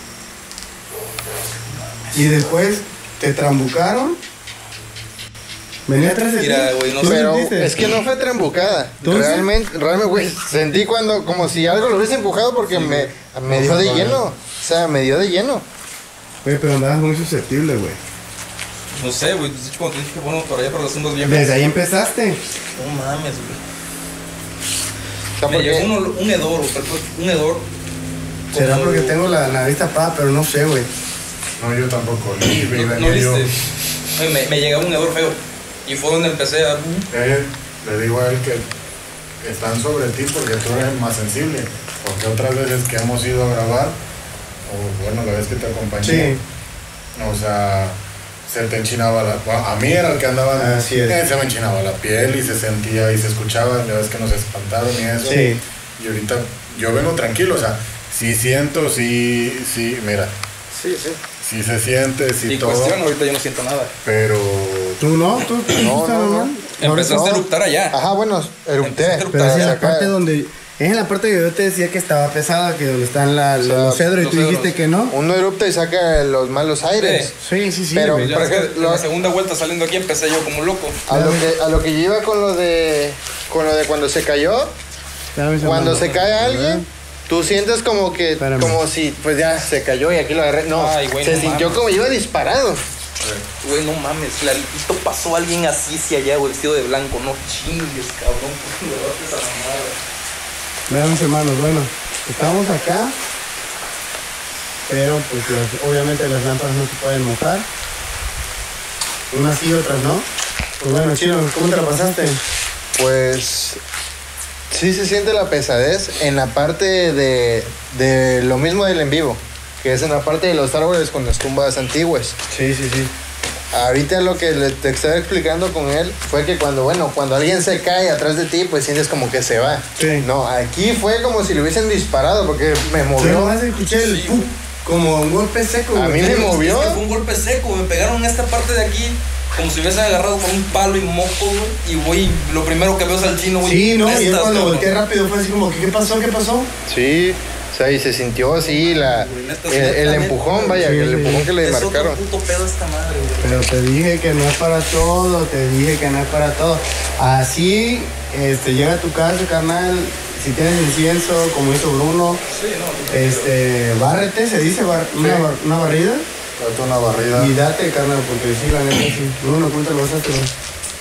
Y después te trambucaron. Venía atrás de ti. Mira, güey, no ¿Tú sé. Pero sentiste? es que no fue trembucada. ¿Entonces? Realmente, realmente, güey, sentí cuando, como si algo lo hubiese empujado porque me, me dio de lleno. O sea, me dio de lleno. Güey, pero andabas muy susceptible, güey. no sé, güey. De hecho, cuando te dije que bueno, por allá para las ondas bien. Desde ahí empezaste. No mames, güey. O sea, Me llegó porque un, ol- un hedor, güey. Un hedor. Será como- porque tengo la nariz tapada, pero no sé, güey. No, yo tampoco. Ni No, no venía yo. viste. Oye, me, me llegaba un hedor feo. Y fue donde empecé a. Eh, le digo a él que están sobre ti porque tú eres más sensible. Porque otras veces que hemos ido a grabar, o bueno, la vez que te acompañé, Sí. o sea, se te enchinaba la... bueno, a mí era el que andaba... Así es. eh, se me enchinaba la piel y se sentía y se escuchaba, la vez que nos espantaron y eso. Sí. Y ahorita yo vengo tranquilo, o sea, sí siento, sí, sí, mira, sí, sí. sí se siente, sí Y todo, cuestión, ahorita yo no siento nada. pero... ¿Tú no? ¿Tú? ¿Tú No, estás no, no. normal? Empezaste no. a eructar allá. Ajá, bueno, erupté. Empezaste a Pero eructar es en allá. la parte donde... Es en la parte que yo te decía que estaba pesada, que donde están la, O sea, los cedros, y los tú dijiste cedros. que no. Uno erupta y saca los malos aires. Sí, sí, sí. Pero- güey. Ya por ves que ejemplo, en la lo- segunda vuelta saliendo aquí empecé yo como un loco. A lo que, a lo que yo iba con lo de, con lo de cuando se cayó, Espérame, cuando hermano. se cae alguien, tú sientes como que, Espérame. como si, pues ya se cayó y aquí lo agarré. No, Ay, güey, se no sintió mames. como iba disparado. Güey, no mames, clarito pasó alguien así hacia allá, güey, vestido de blanco. No chingues, cabrón. ¿Por qué me das esa mamada? Vean, mis hermanos, bueno, estamos acá, pero pues las- obviamente las lámparas no se pueden mojar. Unas sí, otras no. Pues bueno, Chino, ¿cómo te la pasaste? Pues sí se siente la pesadez en la parte de, de lo mismo del en vivo, que es en la parte de los árboles con las tumbas antiguas. Sí, sí, sí. Ahorita lo que le, te estaba explicando con él fue que cuando, bueno, cuando alguien se cae atrás de ti, pues sientes como que se va. Sí. No, aquí fue como si le hubiesen disparado porque me Yo movió. nomás escuché el Sí. ¡pum! Como un golpe seco. A güey. mí me movió. Es que fue un golpe seco, me pegaron en esta parte de aquí, como si hubiesen agarrado con un palo y moco, güey. Y, güey, lo primero que veo es al chino, güey. Sí, ¿no? Y yo prestas, cuando cabrón. volteé rápido fue así como, ¿qué pasó? ¿Qué pasó? Sí, o sea, y se sintió así la, el, el empujón, vaya, Sí, el sí. empujón que le Es otro marcaron. puto pedo esta madre, güey. Pero te dije que no es para todo, te dije que no es para todo. Así, este, llega a tu casa, carnal, si tienes incienso, como hizo Bruno, Sí, no, este, bárrete, se dice, bar- una, bar- una barrida, Date una barrida. y date, carnal, porque sí, la neta, sí. Bruno, ¿cómo te lo vas a hacer?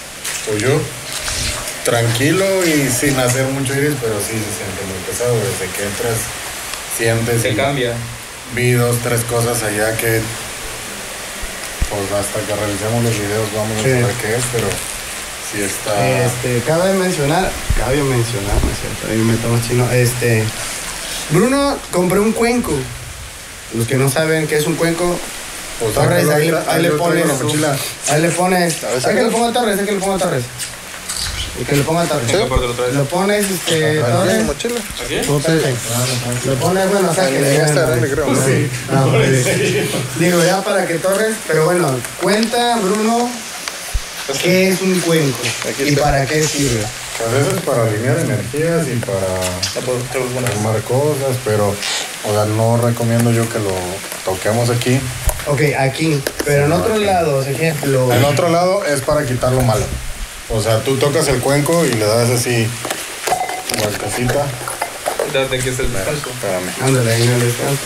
Pues yo, tranquilo y sin hacer mucho iris, pero sí se siente muy pesado. Desde que entras, sientes. Se y cambia. Vi dos, tres cosas allá que, pues hasta que realicemos los videos vamos a Sí. saber qué es, pero sí está. Este, cabe mencionar, cabe mencionar, ¿no es cierto? Ahí me tomo chino. Este, Bruno, compré un cuenco. Los que no saben qué es un cuenco, Pues, Torres, sácalo ahí, le- ahorita, ahí le yo traigo pones, la mochila. ahí le pones, ahí que le ponga Torres, ahí que le ponga Torres. Y que le ponga Torres. ¿En qué parte lo traes? Lo pones, este, ¿En Torres. mochila? ¿Aquí? Perfecto. Lo pones, bueno, sáquenle. En esta ya, grande, no. creo. Sí. No, pues, digo, ya para que Torres, pero bueno, cuenta, Bruno, ¿qué es un cuenco? Aquí ¿Y está. para qué sirve? Pues eso es para alinear energías y para armar cosas, pero o sea, no recomiendo yo que lo toquemos aquí. Ok, aquí, pero en otros lados, ejemplo. El otro lado es para quitar lo malo. O sea, tú tocas el cuenco y le das así vueltecita. Date que es el descanso. Espérame. Ándale, ahí en el descanso.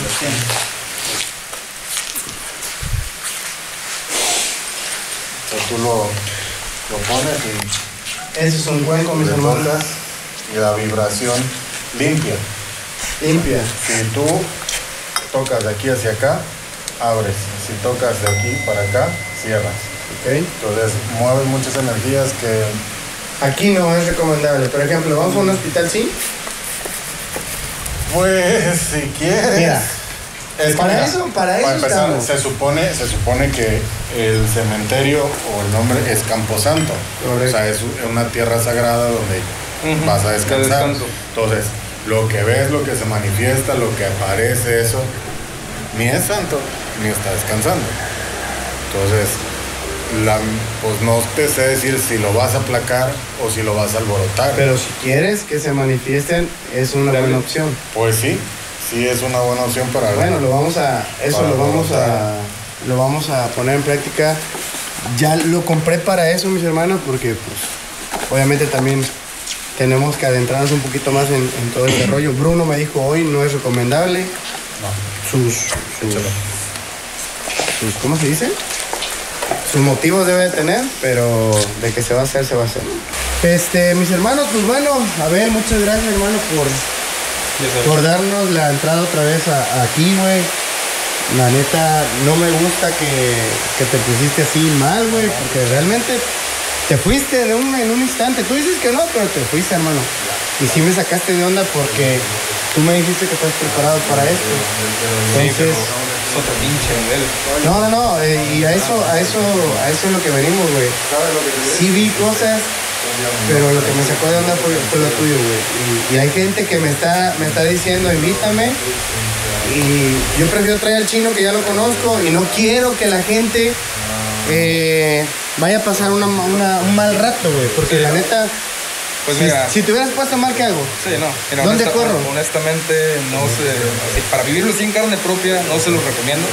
O sea, tú lo, lo pones y Ese es un cuenco, mis le hermanos. tocas y la vibración limpia. Limpia. Si tú tocas de aquí hacia acá, abres. Si tocas de aquí para acá, cierras. Ok. Entonces mueves muchas energías que Aquí no es recomendable. Por ejemplo, vamos a un hospital, ¿sí? pues si quieres. Mira, Es que para mira, eso- para eso empezar, estamos. se supone, se supone que el cementerio o el nombre es Camposanto. Correcto. O sea, es una tierra sagrada donde Ujú, vas a de descansar. descanso. Entonces, lo que ves, lo que se manifiesta, lo que aparece, eso, ni es santo, ni está descansando. Entonces, la, pues no te sé decir si lo vas a aplacar o si lo vas a alborotar. pero si quieres que se manifiesten, es una Dale. buena opción. Pues sí, sí es una buena opción para Bueno, lo vamos a, eso Para lo vamos a, montar. lo vamos a poner en práctica. Ya lo compré para eso, mis hermanos, porque pues, obviamente también tenemos que adentrarnos un poquito más en, en todo este rollo. Bruno me dijo hoy no es recomendable. Sus, sus, sus, ¿cómo se dice? Sus motivos debe de tener, pero de que se va a hacer, se va a hacer. Este, mis hermanos, pues bueno, a ver, muchas gracias, hermano, por Ya sabes. por darnos la entrada otra vez a- aquí, güey. La neta, no me gusta que, que te pusiste así mal, güey, porque realmente te fuiste de un, en un instante. Tú dices que no, pero te fuiste, hermano. Y sí me sacaste de onda porque tú me dijiste que estás preparado para esto. Sí, pero Entonces, es otro pinche nivel. no, no, no, eh, y a eso, a eso, a eso es lo que venimos, güey. Sí vi cosas, pero lo que me sacó de onda fue, fue lo tuyo, güey. Y, y hay gente que me está, me está diciendo, invítame. Y yo prefiero traer al chino que ya lo conozco y no quiero que la gente eh, vaya a pasar una- una- un mal rato, güey. Porque la neta, Pues si, mira, si te hubieras puesto mal, ¿qué hago? sí, no. Mira, ¿Dónde honesta- corro? Honestamente, no sé. Así, para vivirlo sin carne propia, no se los recomiendo.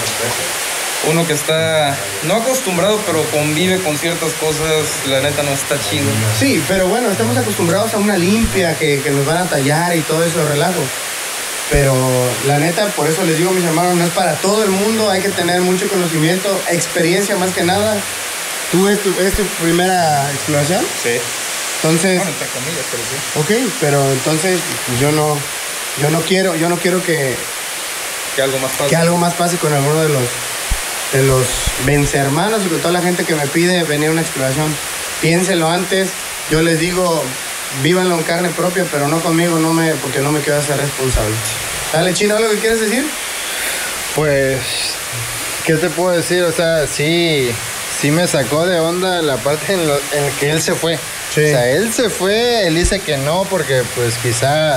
Uno que está no acostumbrado, pero convive con ciertas cosas, la neta no está chido. Sí, pero bueno, estamos acostumbrados a una limpia que, que nos van a tallar y todo eso relajo. Pero la neta, por eso les digo, mis hermanos, no es para todo el mundo, hay que tener mucho conocimiento, experiencia más que nada. ¿Tú es tu, es tu primera exploración? Sí. Entonces, Bueno, entre comillas, pero sí. ok, pero entonces pues, yo no, yo no quiero, yo no quiero que, Que algo más fácil. que algo más pase con alguno de los de los vencermanos y con toda la gente que me pide venir a una exploración. Piénselo antes, yo les digo, vívanlo en carne propia, pero no conmigo, no me, porque no me quiero hacer responsable. Dale, Chino, ¿algo que quieres decir? Pues, ¿qué te puedo decir? O sea, sí, sí me sacó de onda la parte en, lo- en que él se fue. Sí. O sea, él se fue, él dice que no, porque pues quizá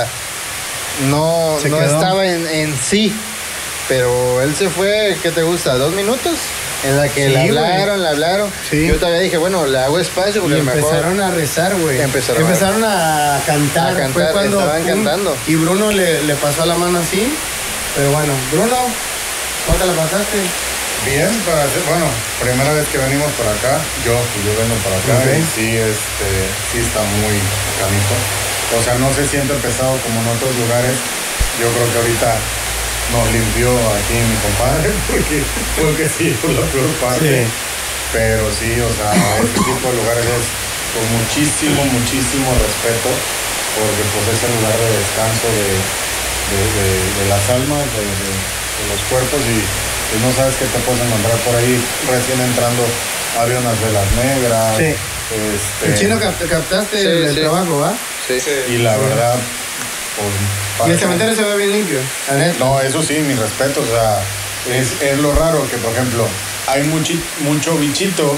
no, Se no quedó. estaba en, en sí. Pero él se fue, ¿qué te gusta? ¿Dos minutos? En la que Sí, le güey. hablaron, le hablaron. Sí. Yo todavía dije, bueno, le hago espacio porque Y a lo mejor- empezaron a rezar, güey. Empezaron a- Empezaron a cantar. A cantar, Fue cuando, estaban pum, cantando. Y Bruno le, le pasó la mano así. Pero bueno, Bruno, ¿cómo te la pasaste? Bien, para hacer, bueno, primera vez que venimos para acá, yo, pues yo vengo para acá Ok. y sí, este, sí está muy canijo. O sea, no se siente pesado como en otros lugares. Yo creo que ahorita nos limpió aquí mi compadre, porque creo que sí, fue la peor parte. pero sí, o sea, este tipo de lugares es con muchísimo, muchísimo respeto, porque pues es el lugar de descanso de, de, de, de las almas, de, de, de los cuerpos, y pues no sabes qué te puedes encontrar por ahí. Recién entrando había unas velas negras. Sí. Este, El chino cap- captaste Sí, el, el sí. trabajo, ¿va? Sí, sí. y la verdad, pues, Y el parece- cementerio se ve bien limpio. la neta. No, eso sí, mi respeto, o sea, es, es lo raro que, por ejemplo, hay muchi- mucho bichito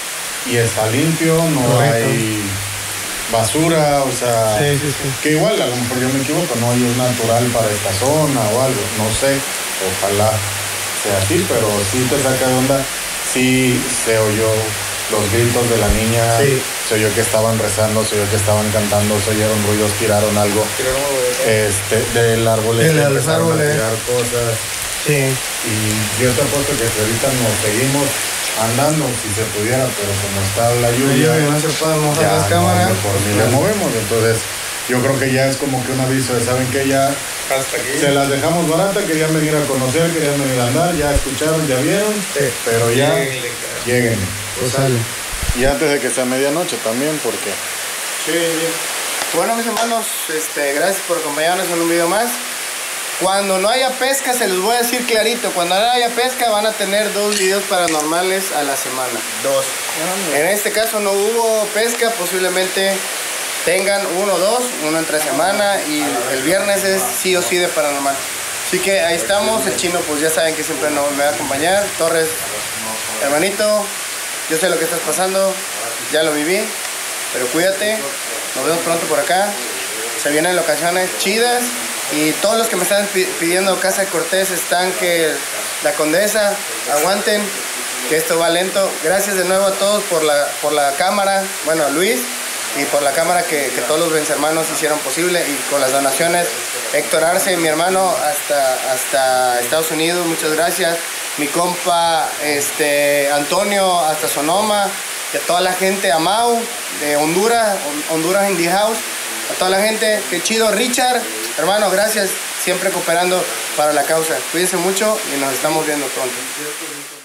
y está limpio, no Correcto. hay basura, o sea, Sí, sí, sí. que igual, a lo mejor yo me equivoco, no y es natural para esta zona o algo, no sé, ojalá sea así, pero sí te saca de onda, sí se oyó los gritos de la niña, Sí. se oyó que estaban rezando, se oyó que estaban cantando, se oyeron ruidos, tiraron algo. Tiraron algo de- Este, del árbol De este los empezaron árboles. a tirar cosas. Sí. Y yo te apuesto que si ahorita nos seguimos andando, si se pudiera, pero como está la lluvia, No se pueden mojar ya las cámaras. no, mejor ni le movemos. Entonces, yo creo que ya es como que un aviso de, ¿saben qué? Ya Hasta aquí. se las dejamos barata, querían venir a conocer, querían venir a andar, ya escucharon, ya vieron, Sí. pero ya Lléguenle, cara. lleguen. Pues sale. Y antes de que sea medianoche también, porque Sí. Bueno, mis hermanos, este, gracias por acompañarnos en un video más. Cuando no haya pesca, se los voy a decir clarito, cuando no haya pesca van a tener dos videos paranormales a la semana. Dos. En este caso no hubo pesca, posiblemente tengan uno o dos, uno entre semana, y el viernes es sí o sí de paranormal. Así que ahí estamos, el chino pues ya saben que siempre nos me va a acompañar. Torres, hermanito, yo sé lo que estás pasando, ya lo viví, pero cuídate, nos vemos pronto por acá. Se vienen locaciones chidas y todos los que me están pi- pidiendo Casa de Cortés, Estanque, La Condesa, aguanten, que esto va lento. Gracias de nuevo a todos por la, por la cámara, bueno, a Luis, y por la cámara que, que todos los vencermanos hicieron posible, y con las donaciones. Héctor Arce, mi hermano, hasta, hasta Estados Unidos, muchas gracias. Mi compa este, Antonio, hasta Sonoma, y a toda la gente, a Mau, de Honduras, Hon- Honduras in the house, a toda la gente, qué chido. Richard, hermano, gracias, siempre cooperando para la causa. Cuídense mucho y nos estamos viendo pronto.